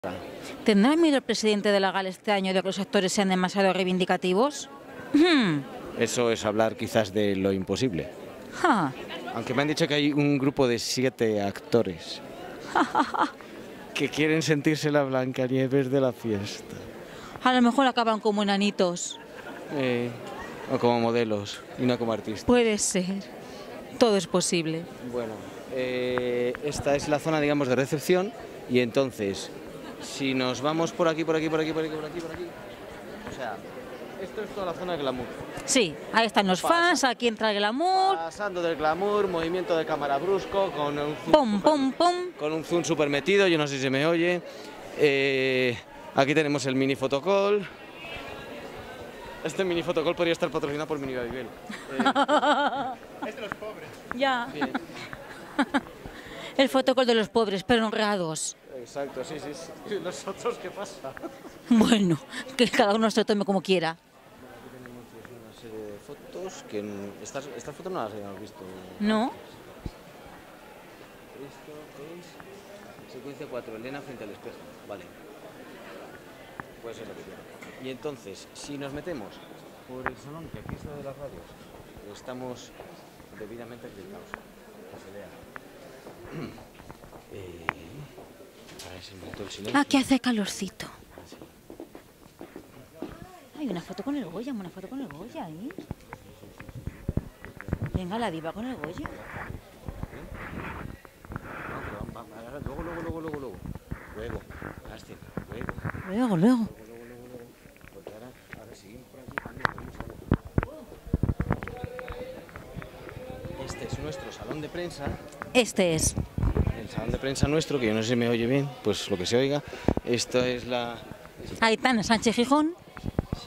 ¿Tendrá miedo el presidente de la gala este año de que los actores sean demasiado reivindicativos? Eso es hablar quizás de lo imposible. Ja. Aunque me han dicho que hay un grupo de 7 actores que quieren sentirse la Blancanieves de la fiesta. A lo mejor acaban como enanitos. O como modelos y no como artistas. Puede ser. Todo es posible. Bueno, esta es la zona, digamos, de recepción y entonces, si nos vamos por aquí, por aquí, por aquí, por aquí, por aquí, por aquí, o sea, esto es toda la zona de glamour. Sí, ahí están los fans, aquí entra el glamour. Pasando del glamour, movimiento de cámara brusco, con un zoom, Pum, pum, pum. con un zoom súper metido, yo no sé si se me oye. Aquí tenemos el mini fotocall. Este mini fotocall podría estar patrocinado por Mini Babybel. Es de los pobres. Ya. Bien. El fotocall de los pobres, pero honrados. Exacto, sí, sí, sí. ¿Nosotros qué pasa? Bueno, que cada uno se lo tome como quiera. Aquí tenemos una serie de fotos que estas fotos no las habíamos visto. ¿No? Esto es secuencia 4, Elena frente al espejo. Vale. Puede ser repetido. Y entonces, si nos metemos por el salón, que aquí está de las radios, estamos debidamente acreditados. Que se vea. Ahora se montó el silencio. Aquí hace calorcito. Hay una foto con el Goya, una foto con el Goya, ¿eh? Venga, la diva con el Goya. No, pero luego. Luego, Astrid, luego. Luego. Porque ahora seguimos por aquí. Este es nuestro salón de prensa. Este es. El salón de prensa nuestro, que yo no sé si me oye bien, pues lo que se oiga. Esta es la... Aitana Sánchez Gijón. Sí.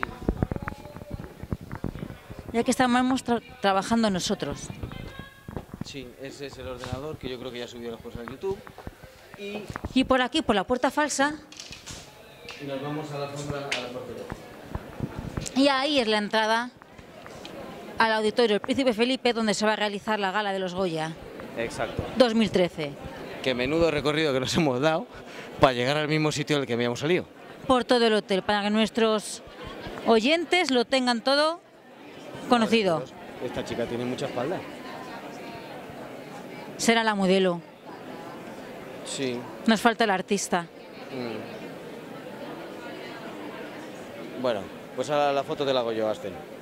Ya que estamos trabajando nosotros. Sí, ese es el ordenador que yo creo que ya subió las cosas a YouTube. Y por aquí, por la puerta falsa. Y nos vamos a la alfombra, a la portería. Y ahí es la entrada al auditorio El Príncipe Felipe, donde se va a realizar la gala de los Goya Exacto. 2013. Qué menudo recorrido que nos hemos dado para llegar al mismo sitio del que habíamos salido. Por todo el hotel, para que nuestros oyentes lo tengan todo conocido. Esta chica tiene mucha espalda. Será la modelo. Sí. Nos falta el artista. Bueno, pues ahora la foto te la hago yo, Asten.